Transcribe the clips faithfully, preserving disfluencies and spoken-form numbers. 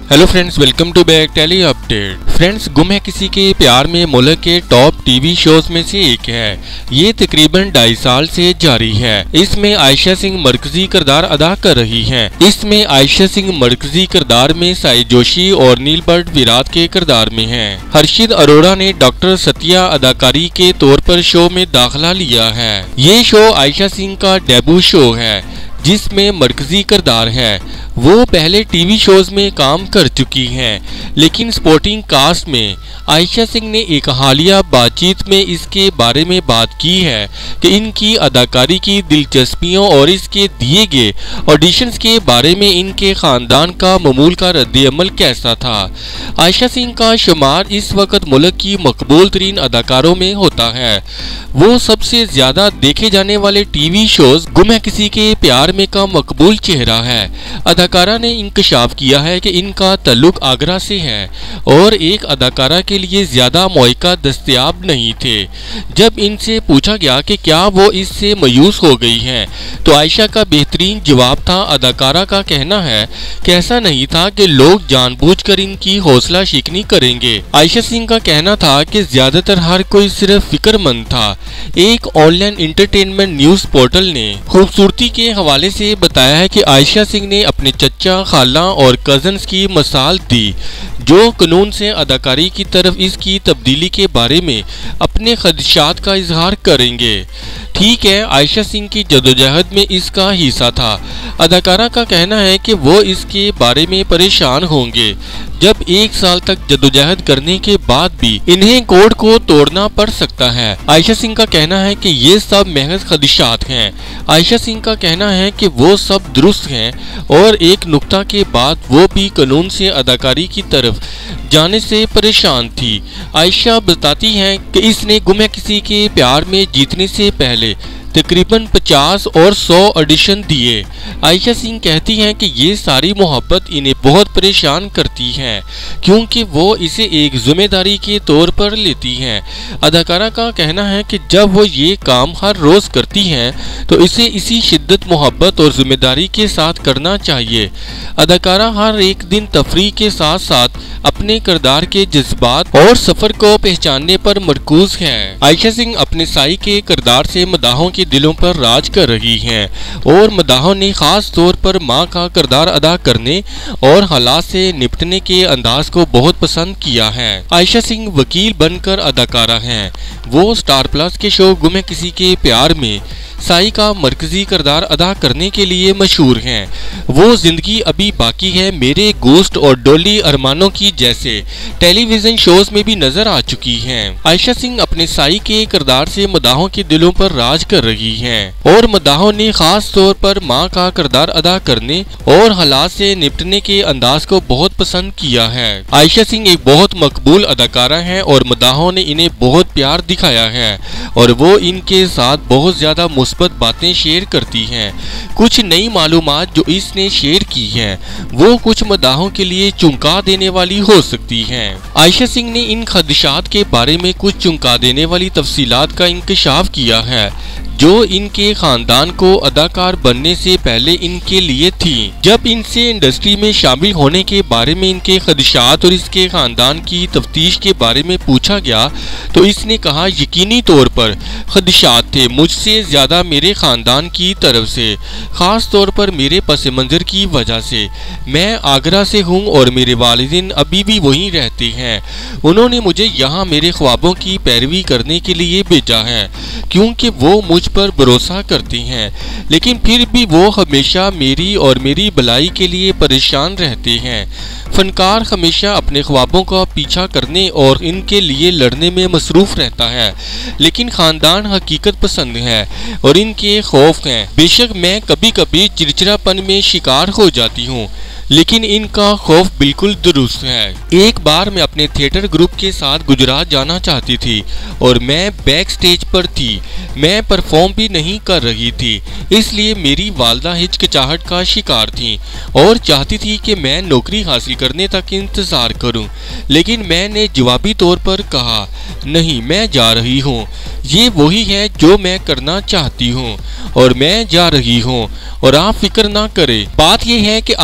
Hello friends, welcome to back telly update. Friends, गुम है किसी के प्यार में मुल्क के टॉप टीवी शोज में से एक है। ये तकरीबन ढाई साल से जारी है। इसमें आयशा सिंह मरकजी किरदार अदा कर रही हैं। इसमें आयशा सिंह मरकजी किरदार में साई जोशी और नील भट्ट विराट के किरदार में हैं। हर्षित अरोड़ा ने डॉक्टर सत्या अदाकारी के तौर पर शो में दाखिला लिया है। ये शो आयशा सिंह का डेब्यू शो है जिसमें मरकजी किरदार है। वो पहले टीवी शोज में काम कर चुकी हैं, लेकिन स्पोर्टिंग कास्ट में आयशा सिंह ने एक हालिया बातचीत में इसके बारे में बात की है कि इनकी अदाकारी की दिलचस्पियों और इसके दिए गए ऑडिशंस के बारे में इनके खानदान का मामूल का रद्द-ए-अमल कैसा था। आयशा सिंह का शुमार इस वक्त मुल्क की मकबूल तरीन अदाकारों में होता है। वो सबसे ज्यादा देखे जाने वाले टीवी शोज गुम है किसी के प्यार में का मकबूल चेहरा है। अदाकारा ने इंकशाफ किया है कि इनका ताल्लुक आगरा से है और एक अदाकारा के लिए ज्यादा मौका दस्तयाब नहीं थे। जब इनसे पूछा गया कि क्या वो इससे मायूस हो गई हैं, तो आयशा का बेहतरीन जवाब था। अदाकारा का कहना है कि ऐसा नहीं था कि लोग जानबूझकर इनकी हौसला शिकनी करेंगे। आयशा सिंह का कहना था कि ज्यादातर हर कोई सिर्फ फिक्रमंद था। एक ऑनलाइन एंटरटेनमेंट न्यूज पोर्टल ने खूबसूरती के हवाले से बताया है कि आयशा सिंह ने अपने चचा, खाला और कजन्स की मिसाल दी जो कानून से अदाकारी की तरफ इसकी तब्दीली के बारे में अपने खदशात का इजहार करेंगे। ठीक है, आयशा सिंह की जदोजहद में इसका हिस्सा था। अदाकारा का कहना है कि वो इसके बारे में परेशान होंगे जब एक साल तक जदोजहद करने के बाद भी इन्हें कोड को तोड़ना पड़ सकता है। आयशा सिंह का कहना है कि ये सब महज खदशात हैं। आयशा सिंह का कहना है कि वो सब दुरुस्त हैं और एक नुक्ता के बाद वो भी कानून से अदाकारी की तरफ जाने से परेशान थी। आयशा बताती हैं कि इसने गुम है किसी के प्यार में जीतने से पहले तकरीबन पचास और सौ ऑडिशन दिए। आयशा सिंह कहती हैं कि ये सारी मोहब्बत इन्हें बहुत परेशान करती है क्योंकि वो इसे एक जिम्मेदारी के तौर पर लेती हैं। अदाकारा का कहना है कि जब वो ये काम हर रोज़ करती हैं तो इसे इसी शिद्दत, मोहब्बत और जिम्मेदारी के साथ करना चाहिए। अदाकारा हर एक दिन तफरीह के साथ साथ अपने किरदार के जज्बात और सफर को पहचानने पर मरकूज है। आयशा सिंह अपने साई के किरदार से मदाहों के दिलों पर राज कर रही हैं और मदाहों ने खास तौर पर मां का किरदार अदा करने और हालात से निपटने के अंदाज को बहुत पसंद किया है। आयशा सिंह वकील बनकर अदाकारा हैं। वो स्टार प्लस के शो गुम है किसी के प्यार में साई का मरकजी किरदार अदा करने के लिए मशहूर हैं। वो जिंदगी अभी बाकी है, मेरे गोस्ट और डोली अरमानों की जैसे टेलीविजन शोज में भी नजर आ चुकी हैं। आयशा सिंह अपने साई के किरदार से मदाहों के दिलों पर राज कर रही हैं और मदाहों ने खास तौर पर मां का किरदार अदा करने और हालात से निपटने के अंदाज को बहुत पसंद किया है। आयशा सिंह एक बहुत मकबूल अदाकारा हैं और मदाहों ने इन्हें बहुत प्यार दिखाया है और वो इनके साथ बहुत ज्यादा मुस्बत बातें शेयर करती हैं। कुछ नई मालूमात जो इसने शेयर की हैं वो कुछ मदाहों के लिए चौंका देने वाली हो सकती हैं। आयशा सिंह ने इन खदशात के बारे में कुछ चौंका देने वाली तफसीलात का इंकशाफ किया है जो इनके खानदान को अदाकार बनने से पहले इनके लिए थी। जब इनसे इंडस्ट्री में शामिल होने के बारे में इनके खदशात और इसके खानदान की तफ्तीश के बारे में पूछा गया तो इसने कहा, यकीनी तौर पर खदशात थे, मुझसे ज्यादा मेरे खानदान की तरफ से, खास तौर पर मेरे पस मंजर की वजह से। मैं आगरा से हूँ और मेरे वालिदैन अभी भी वहीं रहते हैं। उन्होंने मुझे यहाँ मेरे ख्वाबों की पैरवी करने के लिए भेजा है क्योंकि वो मुझ पर भरोसा करती हैं, लेकिन फिर भी वो हमेशा मेरी और मेरी भलाई के लिए परेशान रहते हैं। फनकार हमेशा अपने ख्वाबों का पीछा करने और इनके लिए लड़ने में मसरूफ रहता है, लेकिन खानदान हकीकत पसंद है और इनके खौफ हैं। बेशक मैं कभी कभी चिड़चिड़ापन में शिकार हो जाती हूँ, लेकिन इनका खौफ बिल्कुल दुरुस्त है। एक बार मैं अपने थिएटर ग्रुप के साथ गुजरात जाना चाहती थी और मैं बैक स्टेज पर थी। मैं परफॉर्म भी नहीं कर रही थी, इसलिए मेरी वालदा हिचकिचाहट का शिकार थी और चाहती थी कि मैं नौकरी हासिल करने तक इंतजार करूं, लेकिन मैंने जवाबी तौर पर कहा, नहीं, मैं जा रही हूं। ये वही है जो मैं करना चाहती हूँ और मैं जा रही हूँ और आप फिक्र ना करें। बात यह है कि आपको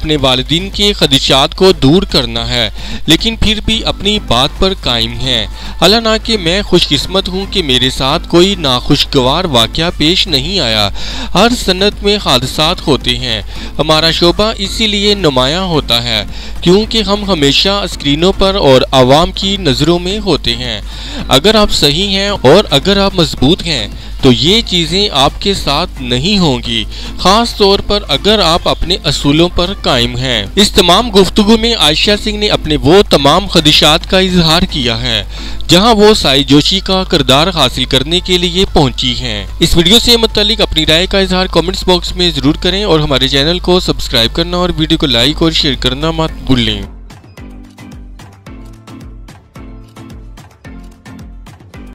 अपने वालिदीन के खदशात को दूर करना है, लेकिन फिर भी अपनी बात पर कायम है। हालांकि मैं खुशकिस्मत हूँ कि मेरे साथ कोई नाखुशगवार वाक़या पेश नहीं आया। हर सनत में हादसात होते हैं। हमारा शोबा इसीलिए नुमायां होता है क्योंकि हम हमेशा स्क्रीनों पर और आवाम की नज़रों में होते हैं। अगर आप सही हैं और अगर आप मजबूत हैं तो ये चीज़ें आपके साथ नहीं होंगी, ख़ास तौर पर अगर आप अपने असूलों पर कायम हैं। इस तमाम गुफ्तगू में आयशा सिंह ने अपने वो तमाम खदशात का इजहार किया है जहां वो साई जोशी का किरदार हासिल करने के लिए पहुंची हैं। इस वीडियो से मुतालिक अपनी राय का इजहार कमेंट्स बॉक्स में ज़रूर करें और हमारे चैनल को सब्सक्राइब करना और वीडियो को लाइक और शेयर करना मत भूलें।